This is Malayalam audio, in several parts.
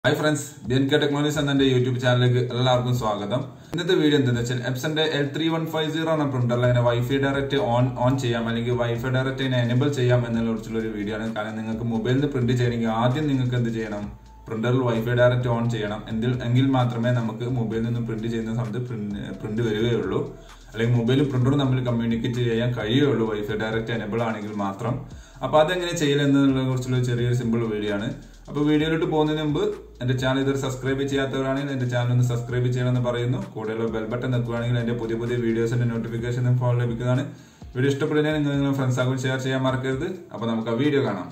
Hi friends, DNK Technologies and YouTube channel എല്ലാവർക്കും സ്വാഗതം. ഇന്നത്തെ വീഡിയോ എന്താണെന്ന് വെച്ചാൽ Epson L3150 എന്ന പ്രിന്ററിൽ അതിനെ വൈഫൈ ഡയറക്റ്റ് ഓൺ ചെയ്യാം അല്ലെങ്കിൽ വൈഫൈ ഡയറക്റ്റ് എനേബിൾ ചെയ്യാം എന്നതിനെക്കുറിച്ചുള്ള ഒരു വീഡിയോ ആണ്. കാരണം നിങ്ങൾക്ക് മൊബൈലിൽ നിന്ന് പ്രിന്റ് ചെയ്യണമെങ്കിൽ ആദ്യം നിങ്ങൾക്ക് എന്ത് ചെയ്യണം? പ്രിന്ററിൽ വൈഫൈ ഡയറക്റ്റ് ഓൺ ചെയ്യണം. എങ്കിൽ മാത്രമേ നമുക്ക് മൊബൈലിൽ നിന്ന് പ്രിന്റ് ചെയ്യുന്ന സമയത്ത് പ്രിന്റ് വരികയുള്ളൂ. അല്ലെങ്കിൽ മൊബൈലും പ്രിന്ററും തമ്മിൽ കമ്മ്യൂണിക്കേറ്റ് ചെയ്യാൻ കഴിയുകയുള്ളൂ വൈഫൈ ഡയറക്റ്റ് എനേബിൾ ആണെങ്കിൽ മാത്രം. അപ്പോൾ അതെങ്ങനെ ചെയ്യലെന്നതിനെ കുറിച്ചുള്ള ചെറിയൊരു സിമ്പിൾ വീഡിയോ ആണ്. അപ്പോൾ വീഡിയോയിലോട്ട് പോകുന്നതിന് മുമ്പ് എന്റെ ചാനൽ ഇതുവരെ സബ്സ്ക്രൈബ് ചെയ്യാത്തവരാണെങ്കിൽ എന്റെ ചാനൽ ഒന്ന് സബ്സ്ക്രൈബ് ചെയ്യണമെന്ന് പറയുന്നു. കൂടെയുള്ള ബെൽ ബട്ടൺ നിൽക്കുകയാണെങ്കിൽ എന്റെ പുതിയ വീഡിയോസിന്റെ നോട്ടിഫിക്കേഷൻ ഫോൺ ലഭിക്കുന്നതാണ്. വീഡിയോ ഇഷ്ടപ്പെടുന്നതിന് നിങ്ങളുടെ ഫ്രണ്ട്സ് ആകും ഷെയർ ചെയ്യാൻ മറക്കരുത്. അപ്പോൾ നമുക്ക് ആ വീഡിയോ കാണാം.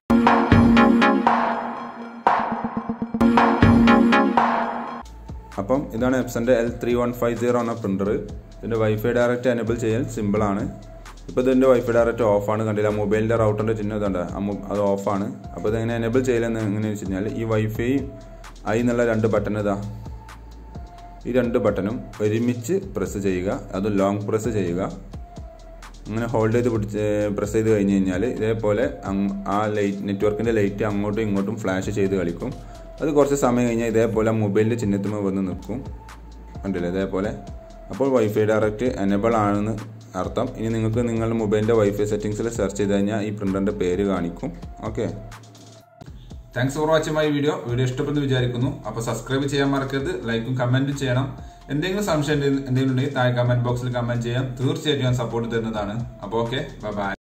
അപ്പം ഇതാണ് എപ്സന്റെ L3150 എന്ന പ്രിന്റർ. ഇതിന്റെ വൈഫൈ ഡയറക്റ്റ് എനേബിൾ ചെയ്യൽ സിമ്പിൾ ആണ്. ഇപ്പോൾ ഇതിന്റെ വൈഫൈ ഡയറക്റ്റ് ഓഫ് ആണ്, കണ്ടില്ല മൊബൈലിന്റെ റൗട്ടറിന്റെ ചിഹ്നം ഇതുണ്ട്, അത് ഓഫ് ആണ്. അപ്പോൾ ഇതെങ്ങനെ എനേബിൾ ചെയ്യലെന്ന് എങ്ങനെയാണെന്ന് വെച്ച് കഴിഞ്ഞാൽ ഈ വൈഫൈ ഐ എന്നുള്ള രണ്ട് ബട്ടൺ ഈ രണ്ട് ബട്ടണും ഒരുമിച്ച് പ്രസ് ചെയ്യുക, അത് ലോങ് പ്രസ് ചെയ്യുക. അങ്ങനെ ഹോൾഡ് ചെയ്ത് പ്രസ് ചെയ്ത് കഴിഞ്ഞ് കഴിഞ്ഞാൽ ഇതേപോലെ ആ നെറ്റ്വർക്കിന്റെ ലൈറ്റ് അങ്ങോട്ടും ഇങ്ങോട്ടും ഫ്ലാഷ് ചെയ്ത് കളിക്കും. അത് കുറച്ച് സമയം കഴിഞ്ഞാൽ ഇതേപോലെ മൊബൈലിന്റെ ചിഹ്നത്തുമ്പോൾ വന്ന് നിൽക്കും, കണ്ടില്ലേ ഇതേപോലെ. അപ്പോൾ വൈഫൈ ഡയറക്റ്റ് എനേബിൾ ആണെന്ന് അർത്ഥം. ഇനി നിങ്ങൾക്ക് നിങ്ങളുടെ മൊബൈലിന്റെ വൈഫൈ സെറ്റിംഗ്സിൽ സെർച്ച് ചെയ്ത് കഴിഞ്ഞാൽ ഈ പ്രിന്ററിന്റെ പേര് കാണിക്കും. Okay, thanks for watching my video. Video ഇഷ്ടപ്പെടുന്നു വിചാരിക്കുന്നു. അപ്പോൾ സബ്സ്ക്രൈബ് ചെയ്യാൻ മറക്കരുത്, ലൈക്കും കമന്റും ചെയ്യണം. എന്തെങ്കിലും സംശയം എന്തെങ്കിലും ഉണ്ടെങ്കിൽ താഴെ കമന്റ് ബോക്സിൽ കമന്റ് ചെയ്യാം. തീർച്ചയായിട്ടും ഞാൻ സപ്പോർട്ട് തരുന്നതാണ്. അപ്പോൾ ഓക്കെ, ബൈ.